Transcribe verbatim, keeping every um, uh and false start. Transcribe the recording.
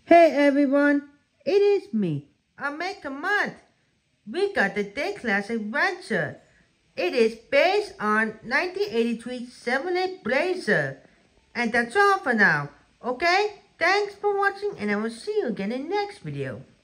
Hey everyone, it is me, Ameka Month. We got the Déclassé red shirt. It is based on nineteen eighty-three Chevrolet Blazer. And that's all for now, okay? Thanks for watching and I will see you again in the next video.